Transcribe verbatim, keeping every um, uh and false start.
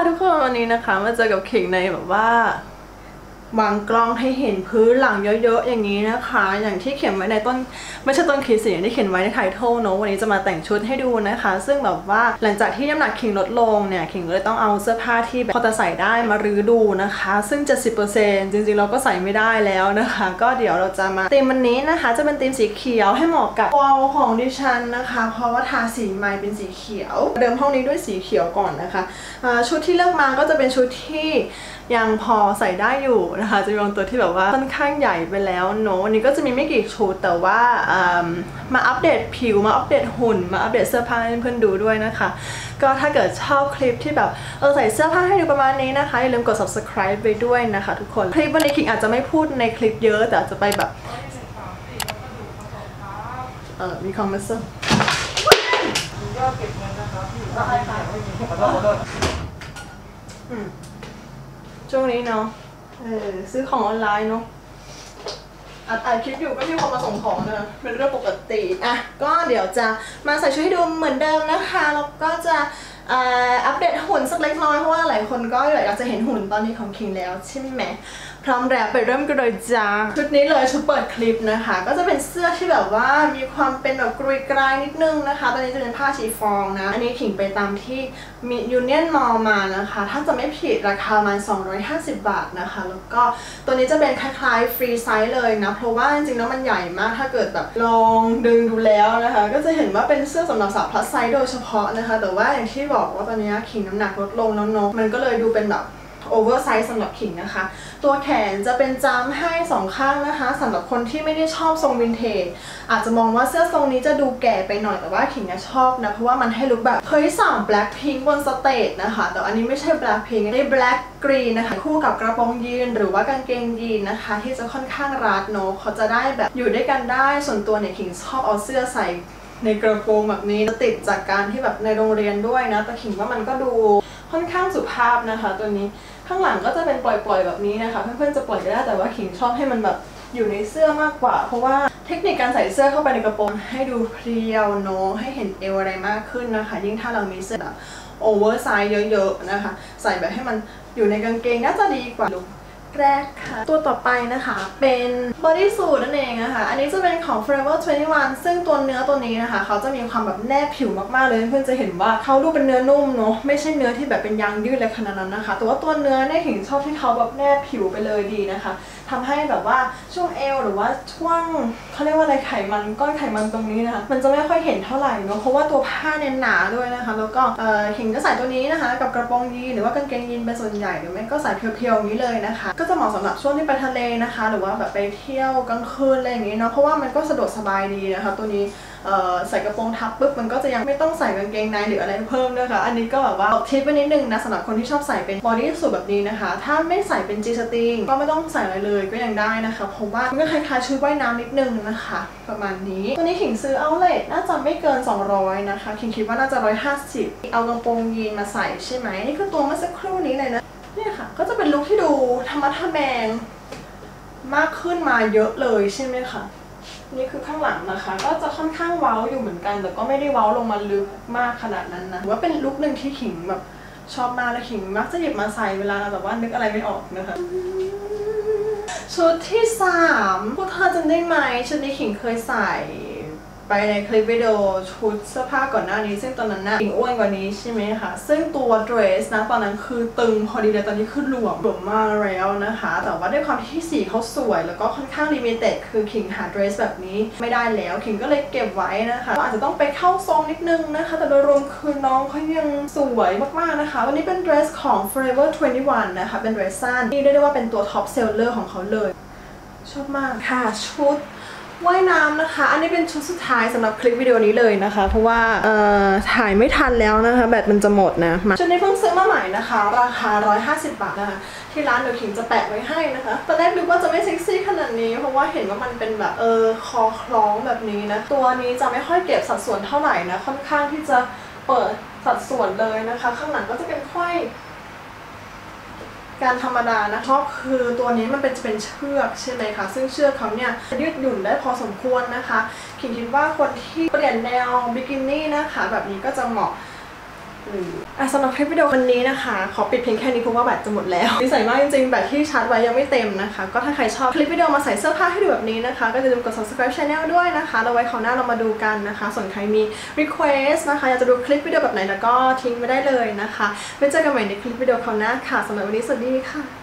ทุกคนวันนี้นะคะมาเจอกับขิงในแบบว่าวางกล้องให้เห็นพื้นหลังเยอะๆอย่างนี้นะคะอย่างที่เขียนไว้ในต้นไม่ใช่ต้นคลิปสิอย่างที่เขียนไว้ในไททอลเนอะวันนี้จะมาแต่งชุดให้ดูนะคะซึ่งแบบว่าหลังจากที่น้ำหนักขิงลดลงเนี่ยขิงเลยต้องเอาเสื้อผ้าที่พอจะใส่ได้มารื้อดูนะคะซึ่ง เจ็ดสิบเปอร์เซ็นต์ จริงๆเราก็ใส่ไม่ได้แล้วนะคะก็เดี๋ยวเราจะมาธีมวันนี้นะคะจะเป็นธีมสีเขียวให้เหมาะกับวอลของดิฉันนะคะเพราะว่าทาสีไม้เป็นสีเขียวเดิมห้องนี้ด้วยสีเขียวก่อนนะคะชุดที่เลือกมาก็จะเป็นชุดที่ยังพอใส่ได้อยู่นะคะจะมีบางตัวที่แบบว่าค่อนข้างใหญ่ไปแล้วเนอะวันนี้ก็จะมีไม่กี่ชุดแต่ว่ามาอัปเดตผิวมาอัปเดตหุ่นมาอัปเดตเสื้อผ้าให้เพื่อนๆดูด้วยนะคะก็ถ้าเกิดชอบคลิปที่แบบเออใส่เสื้อผ้าให้ดูประมาณนี้นะคะอย่าลืมกด ซับสไครบ์ ไปด้วยนะคะทุกคนคลิปวันนี้ขิงอาจจะไม่พูดในคลิปเยอะแต่อาจจะไปแบบเออมีคอมเมนต์ยอดเก็บเงินนะครับพี่ได้ค่ะขอโทษขอโทษอืมช่วงนี้เนาะเออซื้อของออนไลน์เนาะอัดอัดคลิปอยู่ก็มีคนมาส่งของนะเป็นเรื่องปกติอ่ะก็เดี๋ยวจะมาใส่ชุดให้ดูเหมือนเดิมนะคะแล้วก็จะอัปเดตหุ่นสักเล็กน้อยเพราะว่าหลายคนก็อยากจะเห็นหุ่นตอนนี้ของคิงแล้วใช่ไหมพร้อมแล้วไปเริ่มกันเลยจ้าชุดนี้เลยชุดเปิดคลิปนะคะก็จะเป็นเสื้อที่แบบว่ามีความเป็นแบบกรุยกรายนิดนึงนะคะตอนนี้จะเป็นผ้าชีฟองนะอันนี้ขิงไปตามที่มียูเนียนมอลมานะคะถ้าจะไม่ผิดราคาประมาณสองร้อยห้าสิบบาทนะคะแล้วก็ตัวนี้จะเป็นคล้ายๆฟรีไซส์เลยนะเพราะว่าจริงๆแล้วมันใหญ่มากถ้าเกิดแบบลองดึงดูแล้วนะคะก็จะเห็นว่าเป็นเสื้อสำหรับสาวพลัสไซส์โดยเฉพาะนะคะแต่ว่าอย่างที่บอกว่าตอนนี้ขิงน้ำหนักลดลงแล้วเนาะมันก็เลยดูเป็นแบบโอเวอร์ไซส์สำหรับขิงนะคะตัวแขนจะเป็นจ้ำให้สองข้างนะคะสำหรับคนที่ไม่ได้ชอบทรงวินเทจอาจจะมองว่าเสื้อทรงนี้จะดูแก่ไปหน่อยแต่ว่าขิงชอบนะเพราะว่ามันให้ลุคแบบเคยสั่งแบล็คพิงค์บนสเตจนะคะแต่อันนี้ไม่ใช่แบล็คพิงค์อันนี้แบล็คกรีนนะคะคู่กับกระโปรงยีนหรือว่ากางเกงยีนนะคะที่จะค่อนข้างรัดเนาะเขาจะได้แบบอยู่ด้วยกันได้ส่วนตัวเนี่ยขิงชอบเอาเสื้อใส่ในกระโปรงแบบนี้จะติดจากการที่แบบในโรงเรียนด้วยนะแต่ขิงว่ามันก็ดูค่อนข้างสุภาพนะคะตัวนี้ข้างหลังก็จะเป็นปล่อยๆแบบนี้นะคะเพื่อนๆจะปล่อยก็ได้แต่ว่าขิงชอบให้มันแบบอยู่ในเสื้อมากกว่าเพราะว่าเทคนิคการใส่เสื้อเข้าไปในกระโปรงให้ดูเพรียวเนาะให้เห็นเอวอะไรมากขึ้นนะคะยิ่งถ้าเรามีเสื้อแบบโอเวอร์ไซส์เยอะๆนะคะใส่แบบให้มันอยู่ในกางเกงน่าจะดีกว่าลุคแรกค่ะตัวต่อไปนะคะเป็นบอดี้สูทนั่นเองนะคะอันนี้จะเป็นของ Forever ทเวนตี้วันซึ่งตัวเนื้อตัวนี้นะคะเขาจะมีความแบบแนบผิวมากๆเลยเพื่อนจะเห็นว่าเขาดูเป็นเนื้อนุ่มเนาะไม่ใช่เนื้อที่แบบเป็นยางยืดอะไรขนาดนั้นนะคะแต่ว่าตัวเนื้อเนี่ยเห็นชอบที่เขาแบบแนบผิวไปเลยดีนะคะทำให้แบบว่าช่วงเอวหรือว่าช่วงเขาเรียกว่าอะไรไขมันก้อนไขมันตรงนี้นะคะมันจะไม่ค่อยเห็นเท่าไหร่เนาะเพราะว่าตัวผ้าเนี่ยหนาด้วยนะคะแล้วก็เอ่อขิงก็ใส่ตัวนี้นะคะกับกระโปรงยีนหรือว่ากางเกงยีนเป็นส่วนใหญ่หรือไม่ก็ใส่เพียวๆอย่างนี้เลยนะคะก็จะเหมาะสำหรับช่วงที่ไปทะเลนะคะหรือว่าแบบไปเที่ยวกลางคืนอะไรอย่างนี้เนาะเพราะว่ามันก็สะดวกสบายดีนะคะตัวนี้ใส่กระโปรงทับปุ๊บมันก็จะยังไม่ต้องใส่กางเกงในหรืออะไรเพิ่มด้วยค่ะอันนี้ก็แบบว่าทิปไปนิดนึงนะสำหรับคนที่ชอบใส่เป็นบอดี้สูทแบบนี้นะคะถ้าไม่ใส่เป็นจีสตริงก็ไม่ต้องใส่อะไรเลยก็ยังได้นะคะเพราะว่ามันก็คล้ายๆชุดว่ายน้ำนิดนึงนะคะประมาณนี้ตัวนี้ขิงซื้อเอาท์เลทน่าจะไม่เกินสองร้อยนะคะขิงคิดว่าน่าจะหนึ่งร้อยห้าสิบเอากระโปรงยีนมาใส่ใช่ไหมนี่คือตัวเมื่อสักครู่นี้เลยนะเนี่ยค่ะก็จะเป็นลุคที่ดูธรรมะทแมงมากขึ้นมาเยอะเลยใช่ไหมคะนี่คือข้างหลังนะคะก็จะค่อนข้างเว้าอยู่เหมือนกันแต่ก็ไม่ได้เว้าลงมาลึกมากขนาดนั้นนะว่าเป็นลุคหนึ่งที่ขิงแบบชอบมากและขิงมักจะหยิบมาใส่เวลาแบบว่านึกอะไรไม่ออกนะคะชุดที่สามพวกเธอจำได้ไหมชุดนี้ขิงเคยใส่ไปในคลิปวิดีโอชุดเสื้อผ้าก่อนหน้านี้ซึ่งตอนนั้นน่ะขิงอ้วนกว่านี้ใช่ไหมคะซึ่งตัวเดรสนะตอนนั้นคือตึงพอดีเลยตอนนี้คือหลวมหลวมมากแล้วนะคะแต่ว่าด้วยความที่สีเขาสวยแล้วก็ค่อนข้างลิมิเต็ดคือขิงหาเดรสแบบนี้ไม่ได้แล้วขิงก็เลยเก็บไว้นะคะอาจจะต้องไปเข้าทรงนิดนึงนะคะแต่โดยรวมคือน้องเขายังสวยมากๆนะคะวันนี้เป็นเดรสของ Forever ทเวนตี้วันนะคะเป็นเดรสสั้นที่เรียกได้ว่าเป็นตัวท็อปเซลเลอร์ของเขาเลยชอบมากค่ะชุดว่ายน้ำนะคะอันนี้เป็นชุดสุดท้ายสำหรับคลิปวิดีโอนี้เลยนะคะเพราะว่าเอ่อถ่ายไม่ทันแล้วนะคะแบตมันจะหมดนะชุดนี้เพิ่งซื้อมาใหม่นะคะราคาหนึ่งร้อยห้าสิบบาทนะคะที่ร้านเดี๋ยวขิงจะแปะไว้ให้นะคะตอนแรกดูว่าจะไม่เซ็กซี่ขนาดนี้เพราะว่าเห็นว่ามันเป็นแบบเออคอคล้องแบบนี้นะตัวนี้จะไม่ค่อยเก็บสัดส่วนเท่าไหร่นะค่อนข้างที่จะเปิดสัดส่วนเลยนะคะข้างหลังก็จะเป็นค่อยการธรรมดานะชอบคือตัวนี้มันเป็นจะเป็นเชือกใช่ไหมคะซึ่งเชือกเขาเนี่ยยืดหยุ่นได้พอสมควรนะคะขิงคิดว่าคนที่เปลี่ยนแนวบิกินี่นะคะแบบนี้ก็จะเหมาะอ่ะสำหรับคลิปวิดีโอวันนี้นะคะขอปิดเพียงแค่นี้เพราะว่าแบตจะหมดแล้วดีใส่มากจริงๆแบตที่ชาร์จไว้ยังไม่เต็มนะคะก็ถ้าใครชอบคลิปวิดีโอมาใส่เสื้อผ้าให้ดูแบบนี้นะคะก็อย่าลืมกด subscribe channel ด้วยนะคะแล้วไว้คราวหน้าเรามาดูกันนะคะส่วนใครมี request นะคะอยากจะดูคลิปวิดีโอแบบไหนแล้วก็ทิ้งไว้ได้เลยนะคะไว้เจอกันใหม่ในคลิปวิดีโอคราวหน้าค่ะสำหรับวันนี้สวัสดีค่ะ